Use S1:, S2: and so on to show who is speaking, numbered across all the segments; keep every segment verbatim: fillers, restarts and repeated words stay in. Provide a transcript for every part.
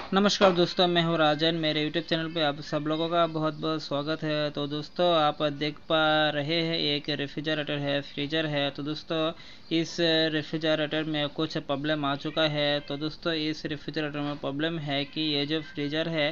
S1: नमस्कार दोस्तों, मैं हूं राजन। मेरे यूट्यूब चैनल पे आप सब लोगों का बहुत बहुत स्वागत है। तो दोस्तों, आप देख पा रहे हैं एक रेफ्रिजरेटर है, फ्रीजर है। तो दोस्तों, इस रेफ्रिजरेटर में कुछ प्रॉब्लम आ चुका है। तो दोस्तों, इस रेफ्रिजरेटर में प्रॉब्लम है कि ये जो फ्रीजर है,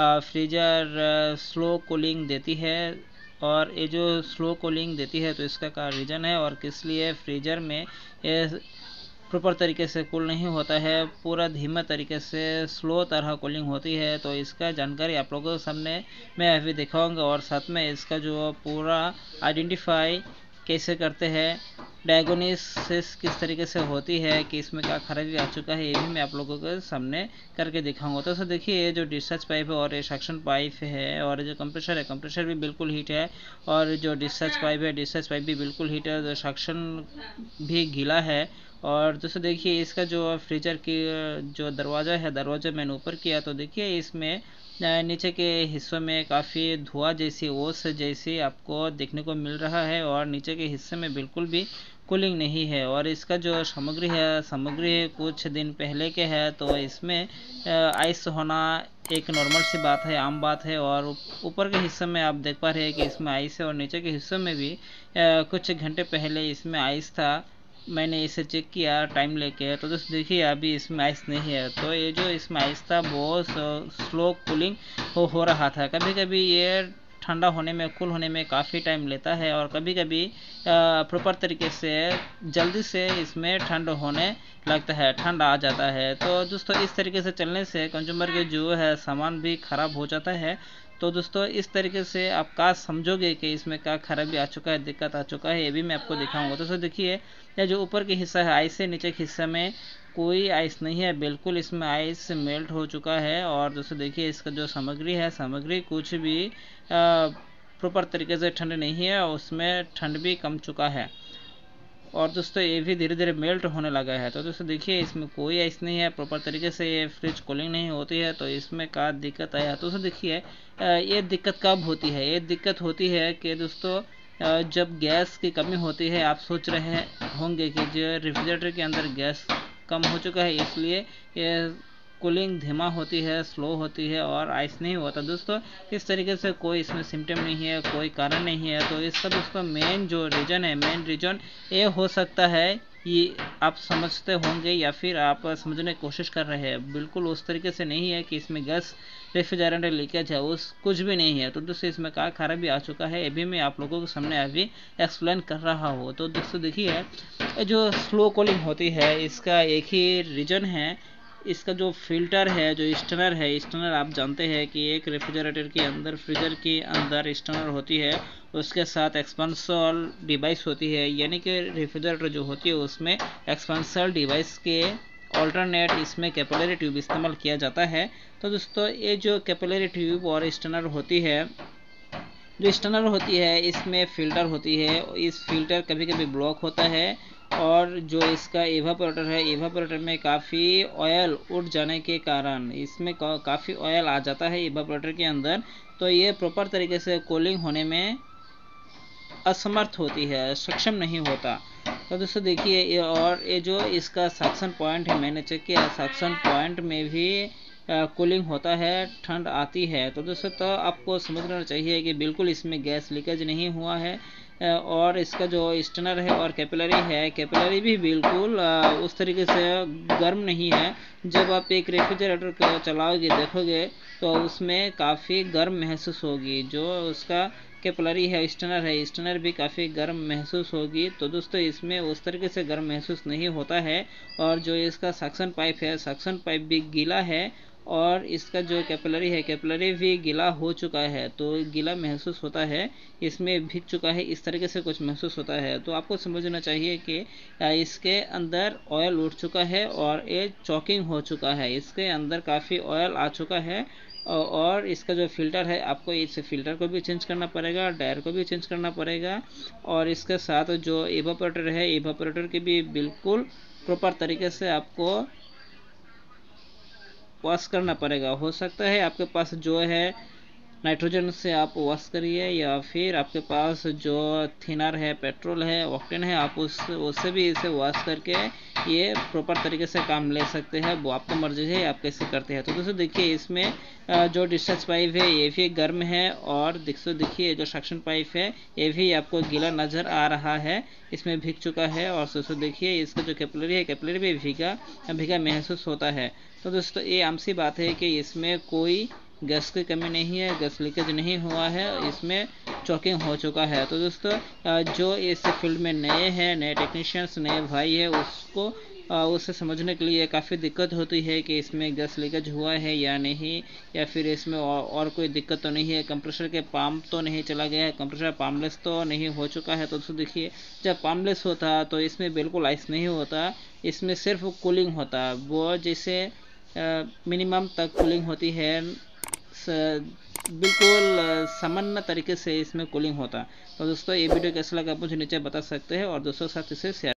S1: फ्रीजर स्लो कूलिंग देती है। और ये जो स्लो कूलिंग देती है तो इसका क्या रीज़न है और किस लिए फ्रीजर में ये प्रॉपर तरीके से कूल नहीं होता है, पूरा धीमा तरीके से स्लो तरह कूलिंग होती है। तो इसका जानकारी आप लोगों के सामने मैं अभी दिखाऊंगा और साथ में इसका जो पूरा आइडेंटिफाई कैसे करते हैं, डायग्नोसिस किस तरीके से होती है कि इसमें क्या खराबी आ चुका है, ये भी मैं आप लोगों के सामने करके दिखाऊंगा। तो सर देखिए, ये जो डिस्चार्ज पाइप है और ये सक्शन पाइप है और जो कंप्रेसर है, कंप्रेसर भी बिल्कुल हीट है। और जो डिस्चार्ज पाइप है, डिस्चार्ज पाइप भी बिल्कुल हीट है। जो सक्शन भी गीला है। और दोस्तों देखिए, इसका जो फ्रीजर की जो दरवाज़ा है, दरवाज़ा मैंने ऊपर किया तो देखिए इसमें नीचे के हिस्सों में काफ़ी धुआं जैसी, ओस जैसी आपको देखने को मिल रहा है। और नीचे के हिस्से में बिल्कुल भी कूलिंग नहीं है। और इसका जो सामग्री है, सामग्री कुछ दिन पहले के है। तो इसमें आइस होना एक नॉर्मल सी बात है, आम बात है। और ऊपर के हिस्से में आप देख पा रहे हैं कि इसमें आइस है और नीचे के हिस्सों में भी कुछ घंटे पहले इसमें आइस था। मैंने इसे चेक किया टाइम लेके, तो दोस्तों देखिए अभी इसमें आइस नहीं है। तो ये जो इसमें आइस था बहुत स्लो कूलिंग हो, हो रहा था। कभी कभी ये ठंडा होने में, कूल होने में काफ़ी टाइम लेता है और कभी कभी प्रॉपर तरीके से जल्दी से इसमें ठंड होने लगता है, ठंड आ जाता है। तो दोस्तों, इस तरीके से चलने से कंज्यूमर के जो है सामान भी ख़राब हो जाता है। तो दोस्तों, इस तरीके से आप क्या समझोगे कि इसमें क्या खराबी आ चुका है, दिक्कत आ चुका है, ये भी मैं आपको दिखाऊंगा। तो सर देखिए, ये जो ऊपर के हिस्सा है, आइस से नीचे के हिस्से में कोई आइस नहीं है, बिल्कुल इसमें आइस मेल्ट हो चुका है। और दोस्तों देखिए, इसका जो सामग्री है, सामग्री कुछ भी प्रॉपर तरीके से ठंड नहीं है, उसमें ठंड भी कम चुका है। और दोस्तों, ये भी धीरे धीरे मेल्ट होने लगा है। तो दोस्तों देखिए, इसमें कोई आइस नहीं है, प्रॉपर तरीके से ये फ्रिज कूलिंग नहीं होती है। तो इसमें क्या दिक्कत आया, तो दोस्तों देखिए, ये दिक्कत कब होती है। ये दिक्कत होती है कि दोस्तों, जब गैस की कमी होती है। आप सोच रहे होंगे कि जो रेफ्रिजरेटर के अंदर गैस कम हो चुका है, इसलिए ये कूलिंग धीमा होती है, स्लो होती है और आइस नहीं होता। दोस्तों, इस तरीके से कोई इसमें सिम्टम नहीं है, कोई कारण नहीं है। तो इसका दोस्तों मेन जो रीज़न है, मेन रीज़न ये हो सकता है, ये आप समझते होंगे या फिर आप समझने की कोशिश कर रहे हैं। बिल्कुल उस तरीके से नहीं है कि इसमें गैस रेफ्रिजरेटर लीकेज है, उस कुछ भी नहीं है। तो दोस्तों, इसमें क्या खराबी आ चुका है, ये भी मैं आप लोगों के सामने अभी एक्सप्लेन कर रहा हूँ। तो दोस्तों देखिए, जो स्लो कूलिंग होती है, इसका एक ही रीज़न है। इसका जो फिल्टर है, जो स्टनर है, स्टनर आप जानते हैं कि एक रेफ्रिजरेटर के अंदर, फ्रीजर के अंदर स्टनर होती है, उसके साथ एक्सपेंसल डिवाइस होती है। यानी कि रेफ्रिजरेटर जो होती है उसमें एक्सपेंसल डिवाइस के ऑल्टरनेट इसमें कैपिलरी ट्यूब इस्तेमाल किया जाता है। तो दोस्तों, ये जो कैपिलरी ट्यूब और स्टनर होती है, जो स्टनर होती है इसमें फ़िल्टर होती है। इस फिल्टर कभी कभी ब्लॉक होता है और जो इसका एवापोरेटर है, एवापोरेटर में काफ़ी ऑयल उड़ जाने के कारण इसमें का, काफ़ी ऑयल आ जाता है एवापोरेटर के अंदर। तो ये प्रॉपर तरीके से कूलिंग होने में असमर्थ होती है, सक्षम नहीं होता। तो दोस्तों देखिए, ये और ये जो इसका सक्शन पॉइंट है, मैंने चेक किया, सक्शन पॉइंट में भी कूलिंग होता है, ठंड आती है। तो दोस्तों, तो आपको समझना चाहिए कि बिल्कुल इसमें गैस लीकेज नहीं हुआ है। और इसका जो स्टनर है और कैपिलरी है, कैपिलरी भी बिल्कुल उस तरीके से गर्म नहीं है। जब आप एक रेफ्रिजरेटर को चलाओगे, देखोगे तो उसमें काफ़ी गर्म महसूस होगी। जो उसका कैपिलरी है, स्टनर है, स्टनर भी काफ़ी गर्म महसूस होगी। तो दोस्तों, इसमें उस तरीके से गर्म महसूस नहीं होता है। और जो इसका सक्शन पाइप है, सक्शन पाइप भी गीला है और इसका जो कैपिलरी है, कैपिलरी भी गीला हो चुका है। तो गीला महसूस होता है, इसमें भीग चुका है, इस तरीके से कुछ महसूस होता है। तो आपको समझना चाहिए कि इसके अंदर ऑयल उठ चुका है और ये चॉकिंग हो चुका है, इसके अंदर काफ़ी ऑयल आ चुका है। और इसका जो फ़िल्टर है, आपको इस फ़िल्टर को भी चेंज करना पड़ेगा, डायर को भी चेंज करना पड़ेगा। और इसके साथ जो एवापोरेटर है, एवापोरेटर की भी बिल्कुल प्रॉपर तरीके से आपको वॉश करना पड़ेगा। हो सकता है आपके पास जो है नाइट्रोजन से आप वॉश करिए, या फिर आपके पास जो थिनर है, पेट्रोल है, ऑक्टेन है, आप उस उससे भी इसे वॉश करके ये प्रॉपर तरीके से काम ले सकते हैं। वो आपको मर्जी है आप कैसे करते हैं। तो दोस्तों देखिए इसमें जो डिस्चार्ज पाइप है ये भी गर्म है, और दोस्तों देखिए जो सक्शन पाइप है ये भी आपको गीला नज़र आ रहा है, इसमें भीग चुका है। और दोस्तों देखिए इसका जो कैपिलरी है, कैपिलरी भी भीगा भीगा महसूस होता है। तो दोस्तों ये आम सी बात है कि इसमें कोई गैस की कमी नहीं है, गैस लीकेज नहीं हुआ है, इसमें चॉकिंग हो चुका है। तो दोस्तों जो इस फील्ड में नए हैं, नए टेक्नीशियंस, नए भाई है, उसको उसे समझने के लिए काफ़ी दिक्कत होती है कि इसमें गैस लीकेज हुआ है या नहीं, या फिर इसमें और, और कोई दिक्कत तो नहीं है, कंप्रेसर के पंप तो नहीं चला गया है, कंप्रेसर पामलेस तो नहीं हो चुका है। तो दोस्तों देखिए जब पामलेस होता तो इसमें बिल्कुल आइस नहीं होता, इसमें सिर्फ कूलिंग होता, वो जैसे मिनिमम तक कूलिंग होती है, बिल्कुल सामान्य तरीके से इसमें कूलिंग होता। तो दोस्तों ये वीडियो कैसा लगा आप मुझे नीचे बता सकते हैं, और दोस्तों के साथ इसे शेयर